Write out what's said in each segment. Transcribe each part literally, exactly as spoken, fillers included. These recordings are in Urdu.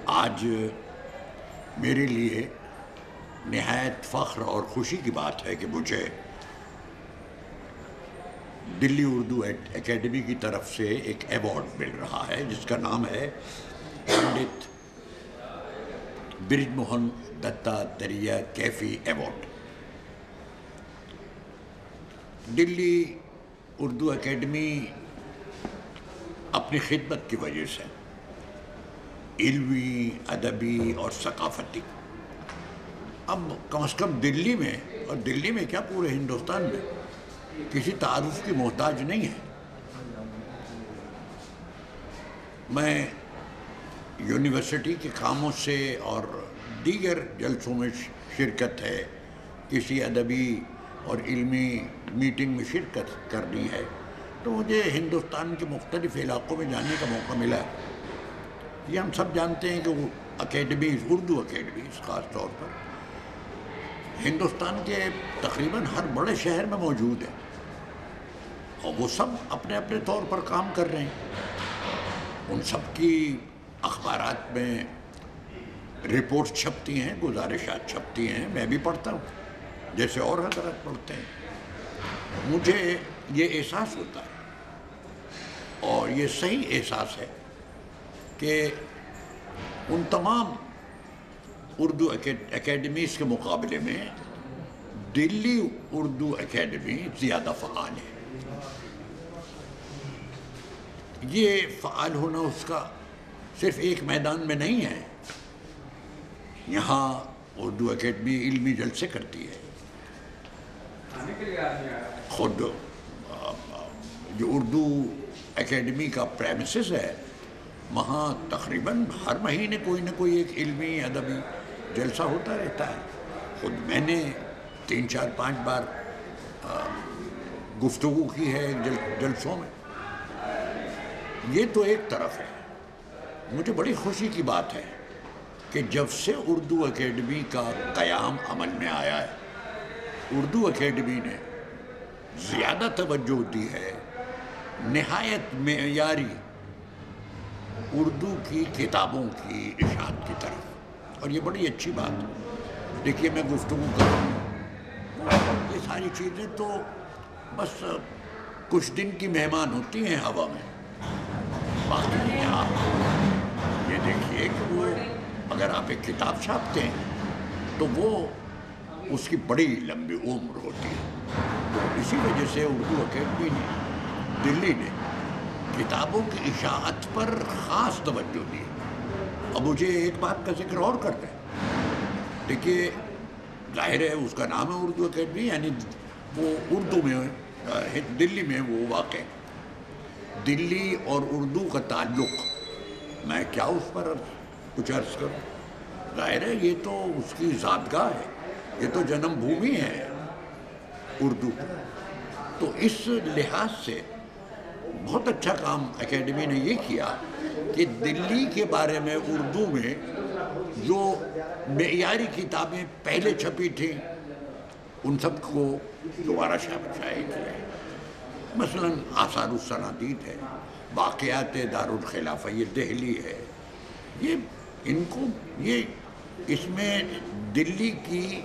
آج میرے لیے نہایت فخر اور خوشی کی بات ہے کہ مجھے دلی اردو اکیڈمی کی طرف سے ایک ایوارڈ مل رہا ہے جس کا نام ہے پنڈت برج موہن دتاتریہ کیفی ایوارڈ۔ دلی اردو اکیڈمی اپنی خدمت کی وجہ سے علمی، ادبی اور ثقافتی اب کم از کم دلی میں، اور دلی میں کیا پورے ہندوستان میں، کسی تعارف کی محتاج نہیں ہے۔ میں یونیورسٹی کے کاموں سے اور دیگر جلسوں میں شرکت ہے، کسی ادبی اور علمی میٹنگ میں شرکت کرنی ہے، تو مجھے ہندوستان کے مختلف علاقوں میں جانے کا موقع ملا۔ یہ ہم سب جانتے ہیں کہ وہ اکیڈمیز، اردو اکیڈمیز خاص طور پر ہندوستان کے تقریباً ہر بڑے شہر میں موجود ہے، اور وہ سب اپنے اپنے طور پر کام کر رہے ہیں۔ ان سب کی اخبارات میں رپورٹ چھپتی ہیں، گزارشات چھپتی ہیں، میں بھی پڑھتا ہوں جیسے اور حضرات پڑھتے ہیں۔ مجھے یہ احساس ہوتا ہے، اور یہ صحیح احساس ہے، کہ ان تمام اردو اکیڈمیز کے مقابلے میں دلی اردو اکیڈمی زیادہ فعال ہے۔ یہ فعال ہونا اس کا صرف ایک میدان میں نہیں ہے۔ یہاں اردو اکیڈمی علمی جلسے کرتی ہے، خود جو اردو اکیڈمی کا پریمیسز ہے وہاں تقریباً ہر مہینے کوئی نہ کوئی ایک علمی ادبی جلسہ ہوتا رہتا ہے۔ خود میں نے تین چار پانچ بار گفتگو کی ہے جل جلسوں میں۔ یہ تو ایک طرف ہے۔ مجھے بڑی خوشی کی بات ہے کہ جب سے اردو اکیڈمی کا قیام عمل میں آیا ہے، اردو اکیڈمی نے زیادہ توجہ دی ہے نہایت معیاری اردو کی کتابوں کی اشاعت کی طرف، اور یہ بڑی اچھی بات ہے۔ دیکھیے، میں گفتگو کر رہا ہوں، یہ ساری چیزیں تو بس کچھ دن کی مہمان ہوتی ہیں ہوا میں۔ باقی آپ یہ دیکھیے کہ وہ اگر آپ ایک کتاب چھاپتے ہیں تو وہ اس کی بڑی لمبی عمر ہوتی ہے۔ تو اسی وجہ سے اردو اکیڈمی نے، دلی نے کتابوں کی اشاعت پر خاص توجہ دی۔ اب مجھے ایک بات کا ذکر اور کرنا ہے۔ دیکھیے، ظاہر ہے اس کا نام ہے اردو اکیڈمی، یعنی وہ اردو میں، دلی میں وہ واقع ہے۔ دلی اور اردو کا تعلق، میں کیا اس پر کچھ عرض کروں؟ ظاہر ہے یہ تو اس کی زادگاہ ہے، یہ تو جنم بھومی ہے اردو۔ تو اس لحاظ سے بہت اچھا کام اکیڈمی نے یہ کیا کہ دلی کے بارے میں اردو میں جو معیاری کتابیں پہلے چھپی تھیں ان سب کو دوبارہ شائع کیا ہے۔ مثلاً آثار السنادید ہے، واقعات دارالخلافہ یہ دہلی ہے، یہ ان کو یہ اس میں دلی کی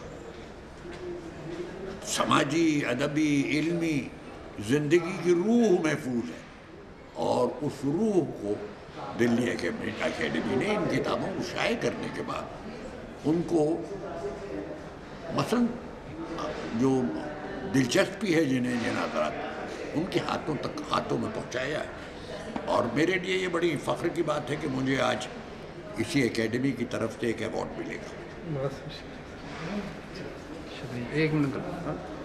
سماجی، ادبی، علمی زندگی کی روح محفوظ ہے، اور اس روح کو دلی اکیڈمی نے ان کتابوں کو شائع کرنے کے بعد ان کو مثلاً جو دلچسپی ہے جنہیں جن حضرات ان کے ہاتھوں تک ہاتھوں میں پہنچایا ہے۔ اور میرے لیے یہ بڑی فخر کی بات ہے کہ مجھے آج اسی اکیڈمی کی طرف سے ایک ایوارڈ ملے گا۔ شکریہ، ایک منٹ۔